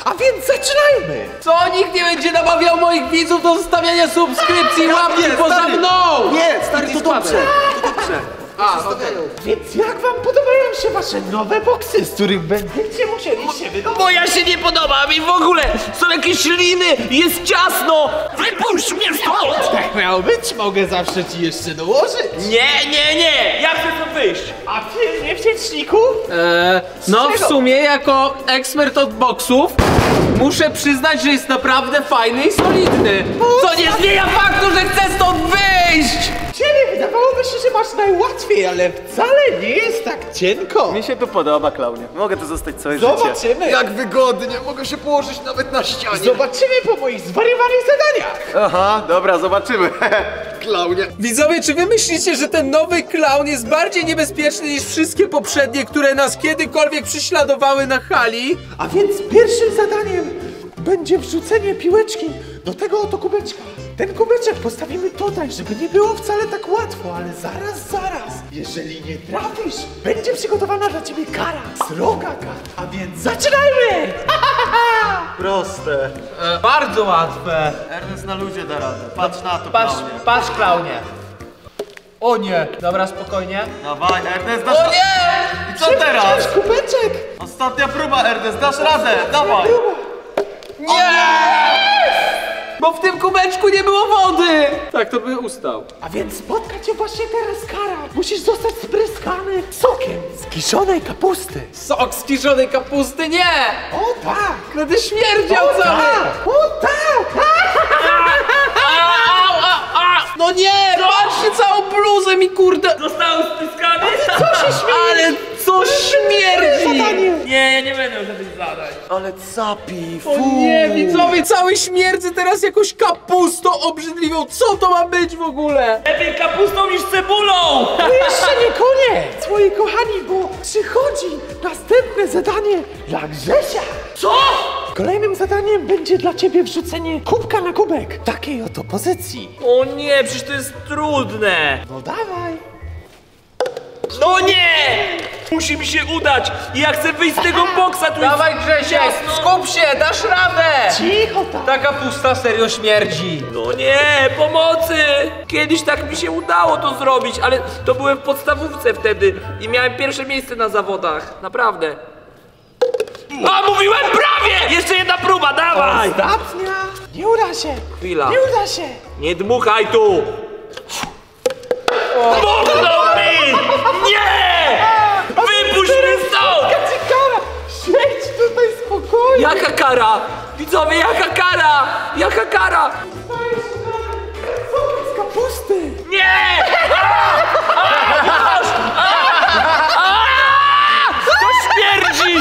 A więc zaczynajmy! Co? Nikt nie będzie namawiał moich widzów do zostawiania subskrypcji i łapki poza mną! Nie, stary, to dobrze! To dobrze! Okej. Więc jak wam podobają się wasze nowe boksy, z których będziecie musieli się wydobyć? Bo ja się nie podoba mi w ogóle! Są jakieś liny, jest ciasno! Wypuść mnie stąd! Tak miało być, mogę zawsze ci jeszcze dołożyć. Nie! Ja chcę stąd wyjść! A ty nie w świeczniku? No w czego? sumie jako ekspert od boksów muszę przyznać, że jest naprawdę fajny i solidny. Co nie zmienia faktu, że chcę stąd wyjść! Ciebie wydawałoby się, że masz najłatwiej, ale wcale nie jest tak cienko. Mi się tu podoba, klaunie. Mogę tu zostać całe życie. Zobaczymy. Jak wygodnie, mogę się położyć nawet na ścianie. Zobaczymy po moich zwariowanych zadaniach. Aha, dobra, zobaczymy. Klaunie. Widzowie, czy wy myślicie, że ten nowy klaun jest bardziej niebezpieczny niż wszystkie poprzednie, które nas kiedykolwiek prześladowały na hali? A więc pierwszym zadaniem będzie wrzucenie piłeczki do tego oto kubeczka. Ten kubeczek postawimy tutaj, żeby nie było wcale tak łatwo, ale zaraz. Jeżeli nie trafisz, będzie przygotowana dla ciebie kara. Sroga kara. A więc zaczynajmy! Proste. Bardzo łatwe. Ernest na ludzie da radę. Patrz na to, Patrz, klaunie. patrz klaunie. O nie, dobra, spokojnie. Dawaj, Ernest, dasz O radę. nie! I co teraz? Kubeczek! Ostatnia próba, Ernest, dasz radę. Dawaj. Nie! Bo w tym kubeczku nie było wody! Tak, to by ustał. A więc spotka cię właśnie teraz kara. Musisz zostać spryskany sokiem z kiszonej kapusty. Sok z kiszonej kapusty, nie! O tak! Będę śmierdział O cały! tak! O tak! No nie! Patrzcie, całą bluzę mi kurde! Zostałem spiskany? Ale co śmierdzi! Nie, ja nie będę miał żadnych zadań. Ale capi, O nie, widzowie, cały śmierdzę teraz jakąś kapustą obrzydliwą. Co to ma być w ogóle? Lepiej kapustą niż cebulą! To jeszcze nie koniec, moi kochani, bo przychodzi następne zadanie dla Grzesia. Co? Kolejnym zadaniem będzie dla ciebie wrzucenie kubka na kubek w takiej oto pozycji. O nie, przecież to jest trudne! No dawaj. No nie! Musi mi się udać! Ja chcę wyjść z tego boksa, tu Dawaj, jest Grzesiek, ciasno. skup się, dasz radę! Cicho tam. Ta kapusta serio śmierdzi. No nie, pomocy! Kiedyś tak mi się udało to zrobić, ale to byłem w podstawówce wtedy i miałem pierwsze miejsce na zawodach. Naprawdę. A, mówiłem prawie! Jeszcze jedna próba, dawaj! Ostatnia. Nie uda się. Chwila. Nie uda się. Nie dmuchaj tu! Dmuchnął mi! Nie! Wypuść mnie stąd! Jaka kara. Siedź tutaj spokojnie. Jaka kara? Widzowie, jaka kara? Jaka kara? Sokiem z kapusty. Nie! To śmierdzi!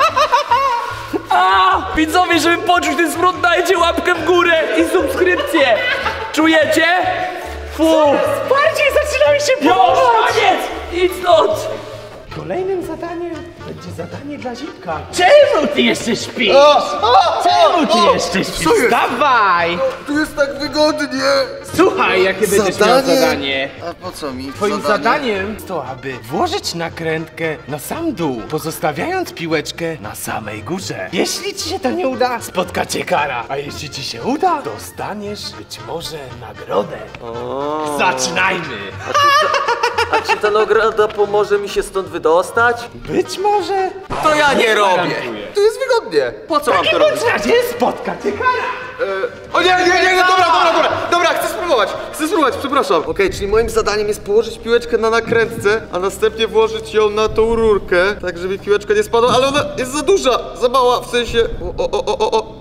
Widzowie, żeby poczuć ten smród, dajcie łapkę w górę i subskrypcję! Czujecie? Fu! Bardziej zaczynamy się Już, podobać. koniec! Idź stąd! Kolejnym zadaniem będzie zadanie dla Zipka. Czemu ty jeszcze śpisz? Czemu ty jeszcze śpisz? Co jest? Dawaj! Tu jest tak wygodnie. Słuchaj, jakie będziesz miał zadanie. A po co mi? Twoim zadaniem to, aby włożyć nakrętkę na sam dół, pozostawiając piłeczkę na samej górze. Jeśli ci się to nie uda, spotka cię kara. A jeśli ci się uda, dostaniesz być może nagrodę. Zaczynajmy! A czy ta nagroda pomoże mi się stąd wydostać? Być może... To ja nie robię. Tu jest wygodnie. Po co mam to W robić? takim razie spotka cię kara. O nie, dobra, chcę spróbować, przepraszam. Okej, czyli moim zadaniem jest położyć piłeczkę na nakrętce, a następnie włożyć ją na tą rurkę, tak żeby piłeczka nie spadła, ale ona jest za duża, za mała, w sensie... O.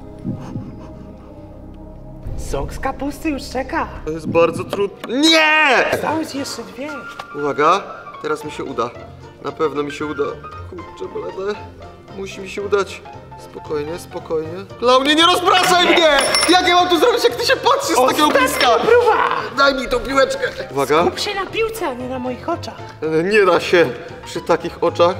Sok z kapusty już czeka. To jest bardzo trudne. Nie! Zostały ci jeszcze dwie. Uwaga, teraz mi się uda. Na pewno mi się uda. Kurczę, blade. Musi mi się udać. Spokojnie. Klaunie, nie rozpraszaj mnie! Jak ja mam tu zrobić, jak ty się patrzysz z takiego bliska? Próba! Daj mi tą piłeczkę. Uwaga. Skup się na piłce, a nie na moich oczach. Nie da się przy takich oczach.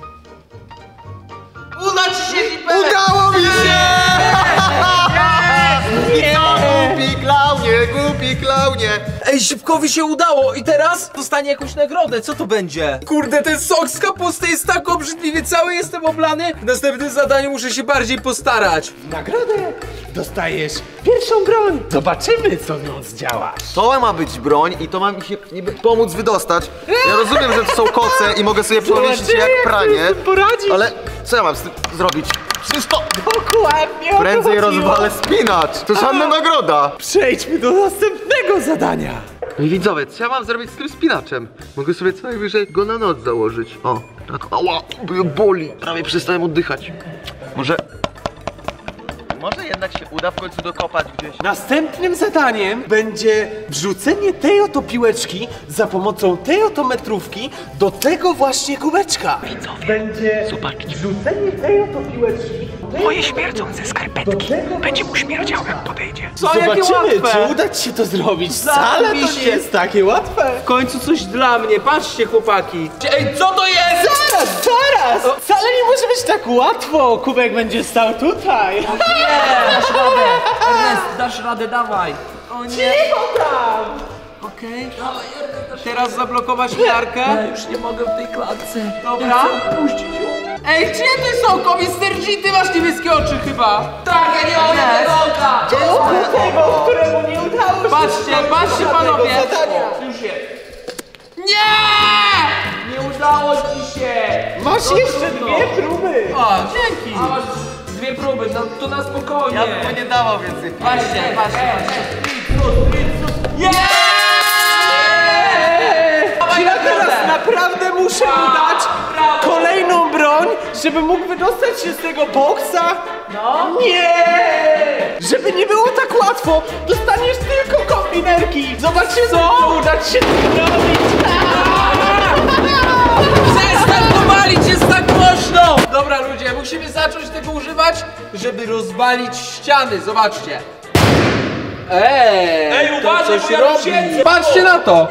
Uda ci się, Zipek! Udało mi się! I co, głupi klaunie, głupi Dzięki, klaunie! Ej, Szybkowi się udało i teraz dostanie jakąś nagrodę. Co to będzie? Kurde, ten sok z kapusty jest tak obrzydliwy, cały jestem oblany. W następnym zadaniu muszę się bardziej postarać. W nagrodę dostajesz pierwszą broń. Zobaczymy, co w nią zdziałasz. To ma być broń i to ma mi się niby pomóc wydostać. Ja rozumiem, że to są koce i mogę sobie powiesić je jak pranie. Poradzisz. Ale co ja mam z tym zrobić? Przecież to Dokładnie. o to prędzej chodziło. rozwalę spinacz. To żadna nagroda. Przejdźmy do następnego zadania. No i widzowie, co ja mam zrobić z tym spinaczem? Mogę sobie co najwyżej go na noc założyć. O, tak, ała, boli. Prawie przestałem oddychać. Może jednak się uda w końcu dokopać gdzieś. Następnym zadaniem będzie wrzucenie tej oto piłeczki za pomocą tej oto metrówki do tego właśnie kubeczka. Będzie wrzucenie tej oto piłeczki. Moje śmierdzące skarpetki. Będzie mu śmierdział, jak podejdzie. Co, jakie Zobaczymy, łatwe. czy uda ci się to zrobić. Wcale to nie Zajebiście. jest takie łatwe. W końcu coś dla mnie, patrzcie chłopaki. Ej, co to jest? Zaraz! Wcale nie może być tak łatwo. Kubek będzie stał tutaj. Dasz radę! Ernest, dasz radę, dawaj! O nie, Cicho tam! okej. Teraz zablokować miarkę. Ja już nie mogę w tej klatce. Dobra. Ja chcę opuścić ją. Ej, czyje to są? Komiser G, ty masz niebieskie oczy chyba. Tak, ja nie mam jednego oka! Tego, któremu nie udało się. Patrzcie panowie. Zadania. Już jest. Nie! Nie udało ci się! Masz jeszcze dwie próby. O, dzięki. A masz dwie próby, no to na spokojnie. Ja bym mu nie dawał więcej. Patrzcie. Czy ja teraz naprawdę muszę mu dać kolejną broń, żeby mógł wydostać się z tego boksa? No. Nie! Żeby nie było tak łatwo, dostaniesz tylko kombinerki. Zobaczymy, co uda ci się zrobić. Przestań to walić, jest tak głośno! Dobra ludzie, musimy zacząć tego używać, żeby rozwalić ściany, zobaczcie. Ej, to uważaj, coś bo ja robi. siedzę. Patrzcie na to!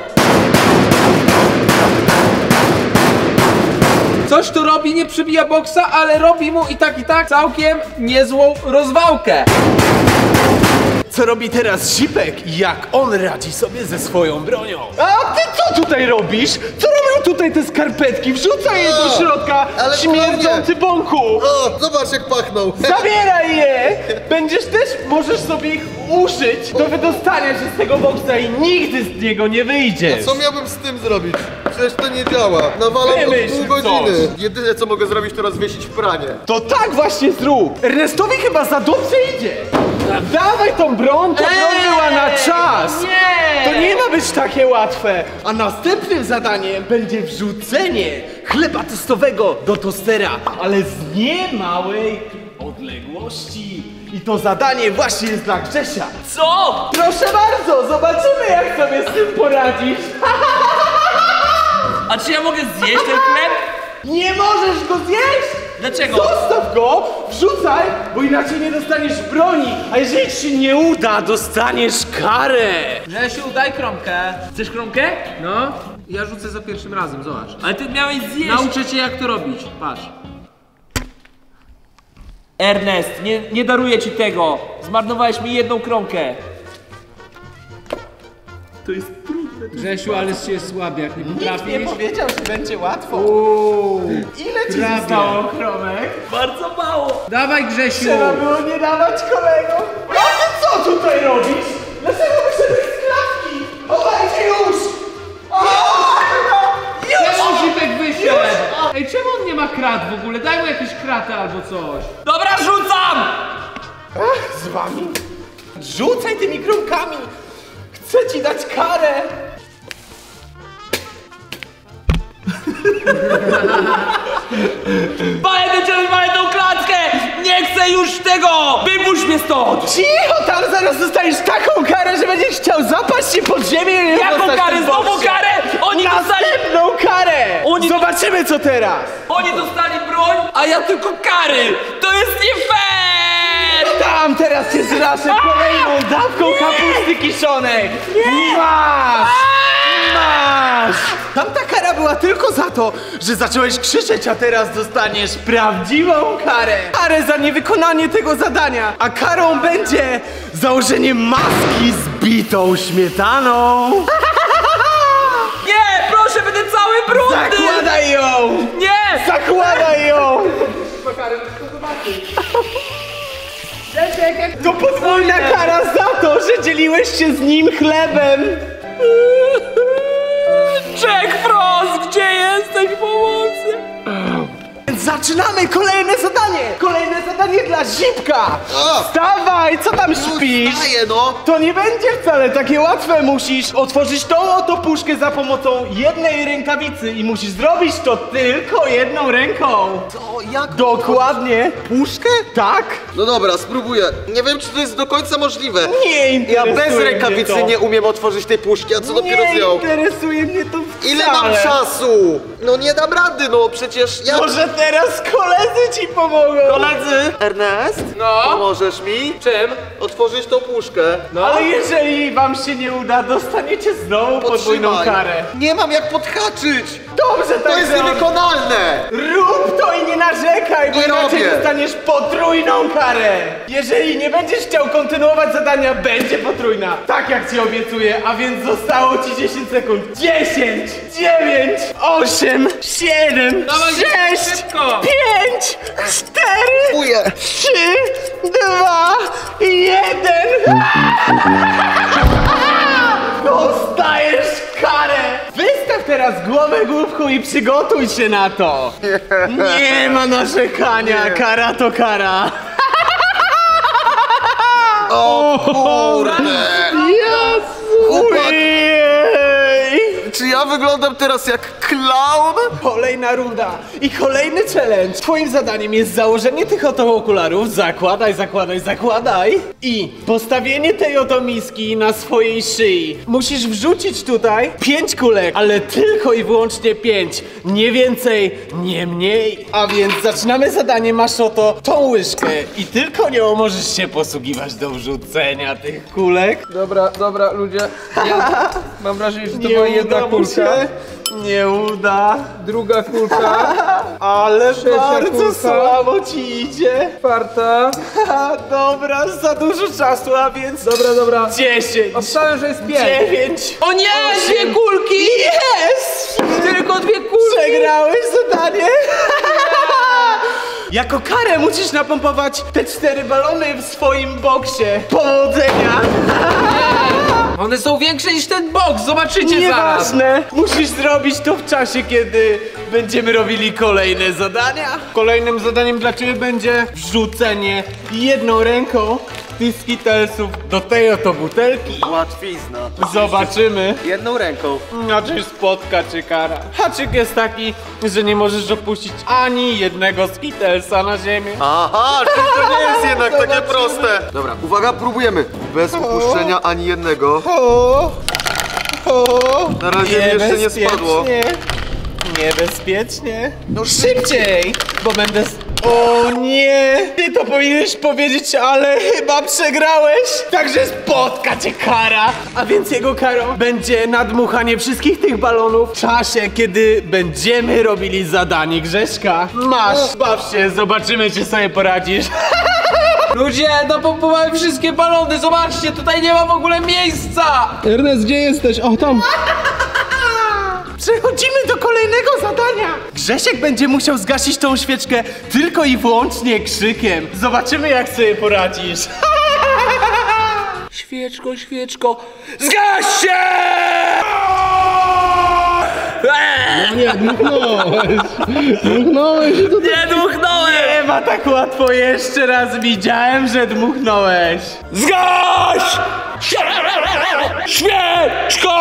Coś tu robi, nie przybija boksa, ale robi mu i tak całkiem niezłą rozwałkę. Co robi teraz Zipek i jak on radzi sobie ze swoją bronią? A ty co tutaj robisz? Co robią tutaj te skarpetki? Wrzucaj je do środka, ale śmierdzący bąku! O, zobacz jak pachnął. Zabieraj je! Będziesz też, możesz sobie ich użyć do wydostania się z tego boksa i nigdy z niego nie wyjdziesz. Co miałbym z tym zrobić? Przecież to nie działa. Nawalam Wymyśl od pół godziny. coś. Jedyne co mogę zrobić to rozwiesić w pranie. To tak właśnie zrób! Ernestowi chyba za dobrze idzie! Dawaj tą broń, ta broń była na czas! Nie! To nie ma być takie łatwe! A następnym zadaniem będzie wrzucenie chleba tostowego do tostera, ale z niemałej odległości. I to zadanie właśnie jest dla Grzesia. Co? Proszę bardzo, zobaczymy jak sobie z tym poradzisz. A czy ja mogę zjeść ten chleb? Nie możesz go zjeść! Dlaczego? Zostaw go, wrzucaj, bo inaczej nie dostaniesz broni, a jeżeli ci nie uda, dostaniesz karę. Grzesiu, daj kromkę. Chcesz kromkę? No, ja rzucę za pierwszym razem, zobacz. Ale ty miałeś zjeść. Nauczę cię jak to robić, patrz. Ernest, nie daruję ci tego. Zmarnowałeś mi jedną kromkę. Grzesiu, ale się słabiak, nie Nikt nie powiedział, że będzie łatwo. Ile ci Prawie. zostało kromek? Bardzo mało. Dawaj Grzesiu! Trzeba było nie dawać kolegom. A ty co tutaj robisz? Dlaczego wyszedłeś z klatki? Chowajcie już! Czemu Zipek wyszedł? Ej, czemu on nie ma krat w ogóle? Daj mu jakieś kraty albo coś. Dobra, rzucam! Ach, z wami. Rzucaj tymi kromkami. Chcę ci dać karę. Mamy tą klatkę! Nie chcę już tego! Wypuść mnie stąd! Cicho, tam zaraz dostaniesz taką karę, że będziesz chciał zapaść się pod ziemię i Jaką zostać w karę? tym Znowu boksie. karę? Oni dostali, Następną karę! Oni- Zobaczymy co teraz! oni dostali broń, a ja tylko kary! To jest nie fair! Tam teraz cię zraszę kolejną dawką kapusty kiszonej! Masz! Masz! Tamta kara była tylko za to, że zacząłeś krzyczeć, a teraz dostaniesz prawdziwą karę! Karę za niewykonanie tego zadania! A karą będzie założenie maski z bitą śmietaną. Nie, proszę, będę cały brudny! Zakładaj ją! Nie! Zakładaj ją! To podwójna kara za to, że dzieliłeś się z nim chlebem. Jack Frost, gdzie jesteś? Pomocy! Zaczynamy kolejne zadanie! Kolejne zadanie dla Zipka! Wstawaj, co tam śpisz? Daję, no! To nie będzie wcale takie łatwe, musisz otworzyć tą oto puszkę za pomocą jednej rękawicy i musisz zrobić to tylko jedną ręką. Co? Jak? Dokładnie. Puszkę? Tak? No dobra, spróbuję. Nie wiem, czy to jest do końca możliwe. Nie Ja interesuje bez mnie rękawicy to. nie umiem otworzyć tej puszki, a co dopiero z Nie nią? interesuje mnie to wcale. Ile mam czasu? No nie dam rady, no przecież ja... Może teraz koledzy ci pomogą. Koledzy! Ernest? No? Pomożesz mi? Czym? Otworzyć tą puszkę. No? Ale jeżeli wam się nie uda, dostaniecie znowu podwójną Potrzymaj. karę. Nie mam jak podhaczyć! Dobrze, To tak jest zrobię. niewykonalne! Rób to i nie narzekaj, bo Nie inaczej robię. dostaniesz potrójną karę. Jeżeli nie będziesz chciał kontynuować zadania, będzie potrójna. Tak jak ci obiecuję, a więc zostało ci 10 sekund. 10, 9, 8, 7, Dawaj, 6, szybko. 5, 4, Dziękuję. 3, 2, 1. Dostajesz karę! Wystaw teraz głowę główku i przygotuj się na to! Nie ma narzekania, kara to kara! O kurde! Jezu! Ojej! Czy ja wyglądam teraz jak klaun? Kolejna runda i kolejny challenge. Twoim zadaniem jest założenie tych oto okularów. Zakładaj, zakładaj, zakładaj. I postawienie tej oto miski na swojej szyi. Musisz wrzucić tutaj 5 kulek, ale tylko i wyłącznie 5. Nie więcej, nie mniej. A więc zaczynamy zadanie. Masz oto tą łyżkę i tylko nią możesz się posługiwać do wrzucenia tych kulek. Dobra, ludzie. Ja mam wrażenie, że to była Nie jedna uda mu kulka. się. Nie uda. Druga kulka. Ale Trzecia bardzo kulka. słabo ci idzie. Czwarta. Ha, dobra, za dużo czasu, a więc... Dobra. 10, Obstałem, że jest 5. 9... O nie, dwie kulki! Jest! Tylko dwie kulki! Przegrałeś zadanie! Jako karę musisz napompować te 4 balony w swoim boksie. Powodzenia! One są większe niż ten boks, zobaczycie zaraz. Nieważne! Musisz zrobić to w czasie, kiedy będziemy robili kolejne zadania. Kolejnym zadaniem dla ciebie będzie wrzucenie jedną ręką tych skittlesów do tej oto butelki. Łatwizna. Zobaczymy, Jedną ręką. czy spotka cię kara. Haczyk jest taki, że nie możesz opuścić ani jednego skittlesa na ziemię. Aha, czyli to nie jest jednak takie Zobaczymy. proste. Dobra, uwaga, próbujemy. Bez upuszczenia ani jednego. Na razie mi jeszcze nie spadło. Niebezpiecznie. No szybciej, bo będę... O nie! Ty to powinieneś powiedzieć, ale chyba przegrałeś! Także spotka cię kara! A więc jego karą będzie nadmuchanie wszystkich tych balonów w czasie, kiedy będziemy robili zadanie Grześka. Masz, baw się, zobaczymy, czy sobie poradzisz. Ludzie, napompowałem wszystkie balony, zobaczcie, tutaj nie ma w ogóle miejsca. Ernest, gdzie jesteś? O, tam! Przechodzimy do kolejnego zadania! Grzesiek będzie musiał zgasić tą świeczkę tylko i wyłącznie krzykiem. Zobaczymy, jak sobie poradzisz. Świeczko, świeczko, zgaś się! Nie, dmuchnąłeś! Dmuchnąłeś i to Nie dmuchnąłem! Nie ma tak łatwo, jeszcze raz widziałem, że dmuchnąłeś. Zgaś! Świeczko!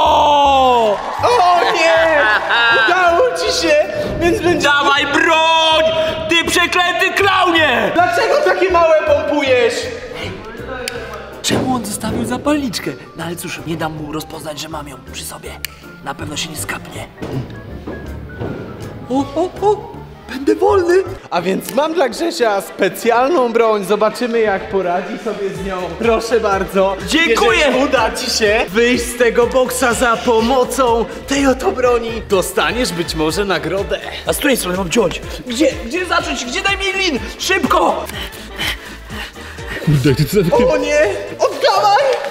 O nie! Udało ci się, więc będzie... Dawaj broń! Ty przeklęty klaunie! Dlaczego takie małe pompujesz? Czemu on zostawił zapalniczkę? No ale cóż, nie dam mu rozpoznać, że mam ją przy sobie. Na pewno się nie skapnie. O! Będę wolny! A więc mam dla Grzesia specjalną broń. Zobaczymy, jak poradzi sobie z nią. Proszę bardzo. Dziękuję! Jeżeli uda ci się wyjść z tego boksa za pomocą tej oto broni, dostaniesz być może nagrodę. A z której strony mam wziąć? Gdzie zacząć? Gdzie daj mi lin? Szybko! Kurde, ty co takie... O nie! Oddawaj!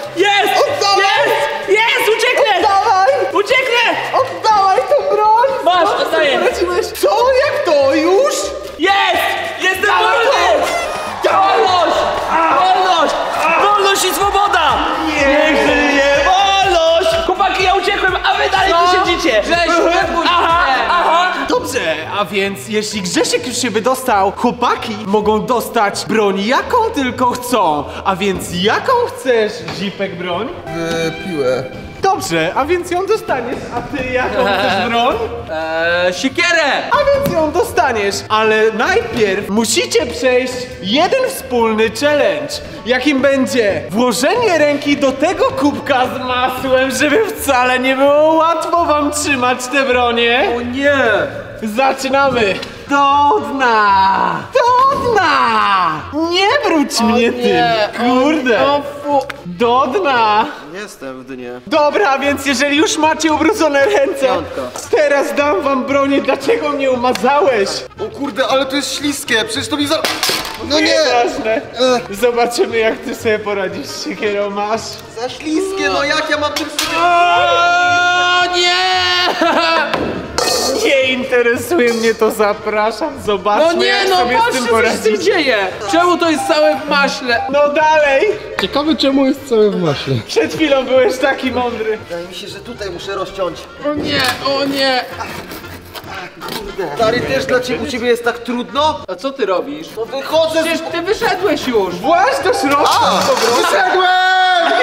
Jest! Jest! Jest! Ucieknę! Oddawaj! Ucieknę! Oddawaj tą broń! Masz, oddaję! Poradziłeś. Co? Jak to? Już? Jest! Jestem wolny! Wolność! Wolność! Wolność i swoboda! Niech żyje wolność! Chłopaki, ja uciekłem, a wy dalej tu siedzicie! Grzesiu, wypuść Aha, mnie. aha! Dobrze, a więc jeśli Grzesiek już się wydostał, chłopaki mogą dostać broń jaką tylko chcą. A więc jaką chcesz, Zipek, broń? Piłę. Dobrze, a więc ją dostaniesz. A ty jaką chcesz broń? Siekierę! A więc ją dostaniesz. Ale najpierw musicie przejść jeden wspólny challenge. Jakim będzie włożenie ręki do tego kubka z masłem, żeby wcale nie było łatwo wam trzymać te bronie. O nie! Zaczynamy! Do dna! Do dna! Nie wróć mnie tym! Kurde! O fu... Do dna! Jestem w dnie. Dobra, więc jeżeli już macie ubrudzone ręce, Piątka. teraz dam wam bronię. Dlaczego mnie umazałeś? O kurde, ale to jest śliskie, przecież to mi za... No nie! Nieważne. Zobaczymy, jak ty sobie poradzisz. Siekierą masz. Za śliskie, no jak ja mam tym sobie... O nie! Nie interesuje mnie to, zapraszam. Zobaczmy, No nie, jak no sobie z patrzcie, tym co się z tym poradzić. dzieje! Czemu to jest całe w maśle? No dalej! Ciekawe czemu jest całe w maśle. Przed chwilą byłeś taki mądry. Wydaje mi się, że tutaj muszę rozciąć. O nie, o nie! Stary, też u ciebie jest tak trudno? A co ty robisz? No wychodzę Przecież ty wyszedłeś już! Właź do środka! Wyszedłem!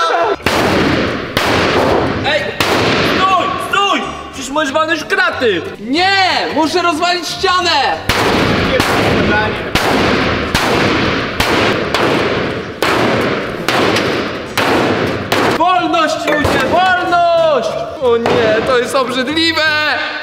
Ej! Stój! Stój! Przecież możesz walnąć w kraty! Nie! Muszę rozwalić ścianę! Wolność, ludzie! Wolność! O nie, to jest obrzydliwe!